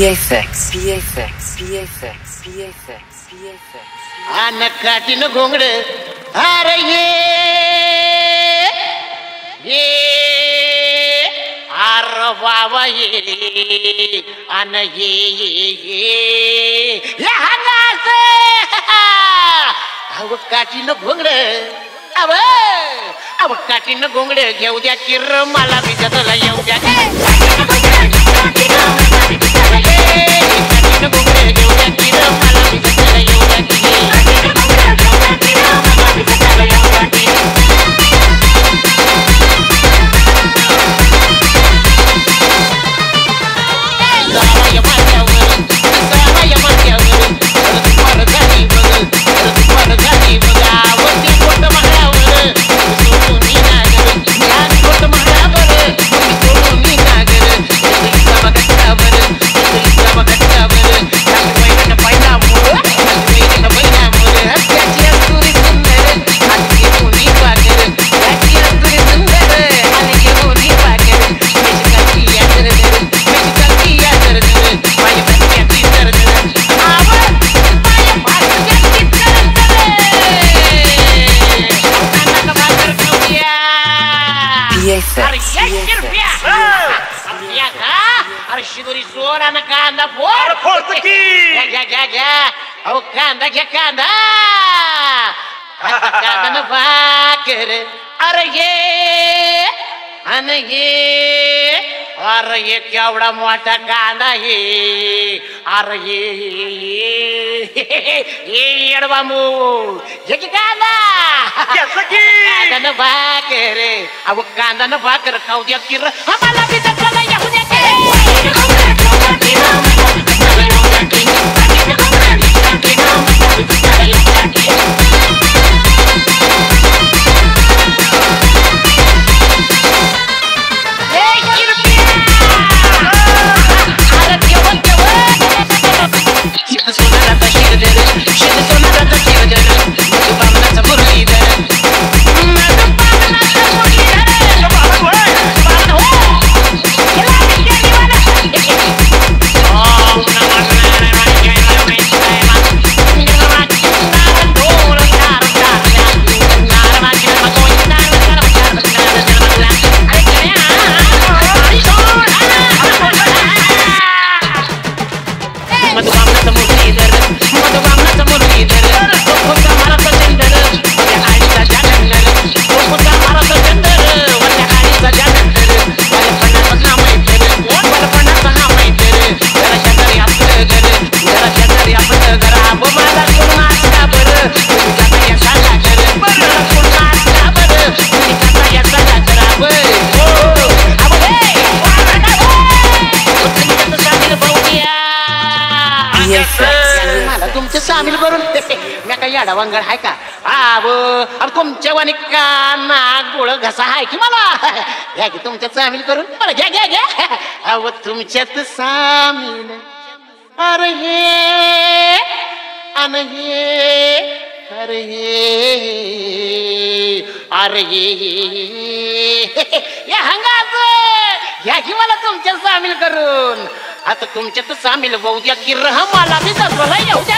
PFX, PFX, PFX, PFX, PFX. Ana Kathi na Ghongda, अरे ये अरे बाबा ये अन ये लहंगा से अब Kathi na Ghongda अब Kathi na Ghongda घेऊ द्या किर मला बिजतला येऊ द्या Kathi na Ghongda घेऊ द्या किर मला बिजतला येऊ द्या Oh, Ghongda, Ghongda, Ghongda na vaker, अरे ये केवढा मोठा कांदा हे, अरे ये येडवामू, ये कांदा, कांदा ना भाकर, अब कांदा ना भाकर खाऊ द्या किर, आम्हाला बी जगला येऊ द्या तुमचे सामील करून मी काही अडवांगड आहे का अब तुमच्या वाणी काना गोळ घसा आहे की मला घ्या की तुमच्या सामील करून मला घ्या घ्या घ्या अव तुमच्यात सामील अरे हे अन हे अरे या हंगाच घ्या की मला तुमच्या सामील करून आता तुमच्यात सामील होऊ द्या की मला बी जगला येऊ द्या